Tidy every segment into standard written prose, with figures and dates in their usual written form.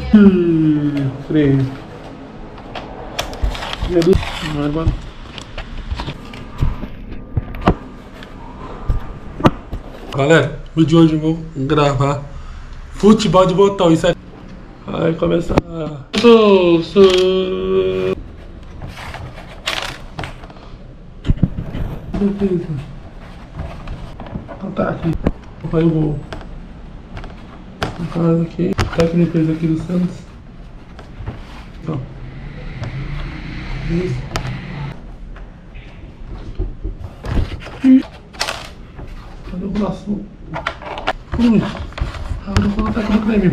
Freio. Agora. Galera, o vídeo de hoje eu vou gravar futebol de botão. Isso aqui. Vai começar. Amitoso. Beleza. Então tá aqui. Vai o gol. No caso aqui. Tá aqui depois aqui do Santos. Então. Isso. Cadê o braço? Agora eu vou ataque do Gremio.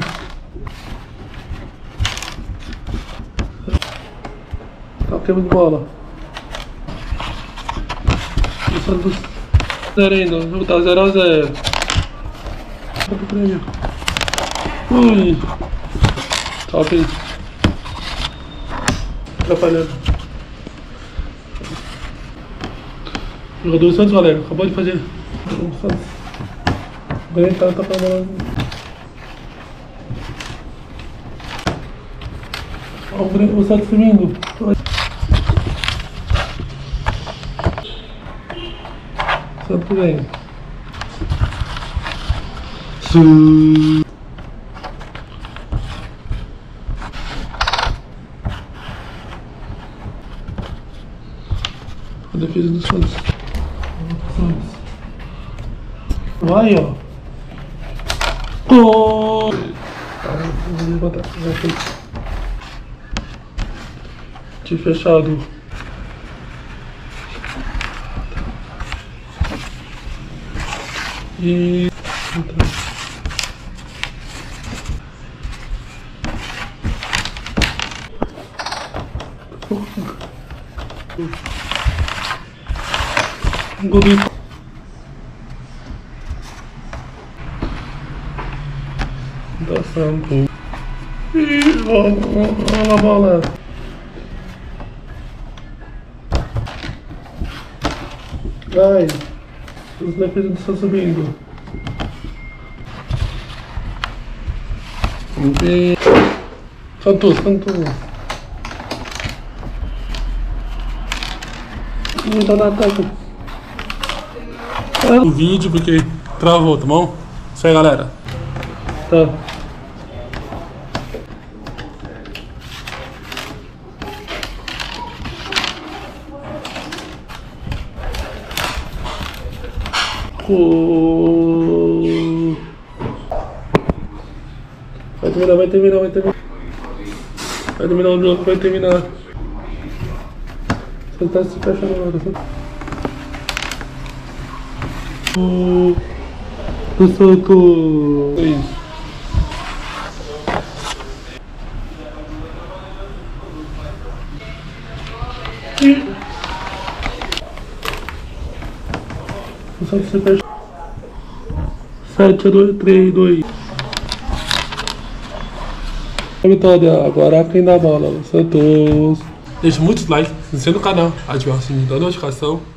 Tá queima de bola. O Santos 0 ainda. O jogo tá 0 a 0. Tá pro Gremio. Ui. Top. Atrapalhando. O jogador do Santos, galera. Acabou de fazer. O Santos. O Grêmio tá pra bola. Ó, o Santos subindo. Santos vem. A defesa do Santos. Vai, ó. Gol! Vou botar aqui. De fechado. E... Gol do... Da Santos. Ih, olha a bola. Vai. Os defesas estão subindo. Vamos ver. Santos. Tá no ataque. O vídeo porque travou, tá bom? Isso aí, galera. Tá. Vai terminar. Vai terminar o jogo, vai terminar. Você tá se fechando agora. Do Santos. Isso. O Santos se fecha. 7 a 2, 3, 2. Vitória, agora quem dá a bola? Santos. Deixe muitos likes, se inscreva no canal, ative o sininho da notificação.